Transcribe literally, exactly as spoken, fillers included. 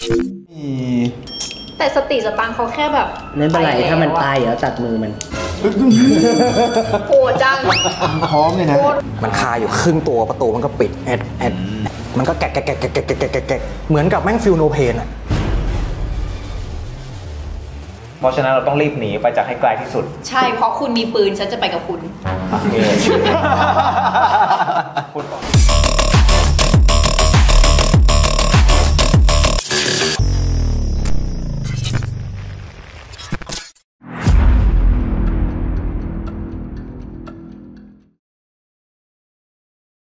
แต่สติสตังเขาแค่แบบนั่นเป็นไรถ้ามันตายเดี๋ยวตัดมือมันโหจังพร้อมเลยนะมันคาอยู่ครึ่งตัวประตูมันก็ปิดแอดแอดมันก็แกะแกะแกะแกะแกะแกะแกะแกะเหมือนกับแม่งฟิลโนเพนอะเพราะฉะนั้นเราต้องรีบหนีไปจากให้ไกลที่สุดใช่เพราะคุณมีปืนฉันจะไปกับคุณ